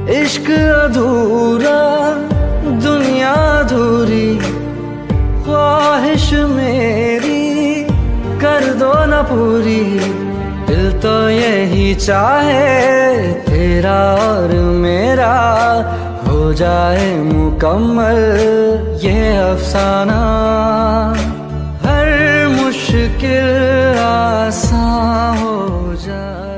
इश्क अधूरा दुनिया अधूरी, ख्वाहिश मेरी कर दो न पूरी। दिल तो यही चाहे तेरा और मेरा हो जाए मुकम्मल ये अफसाना। हर मुश्किल आसान हो जाए।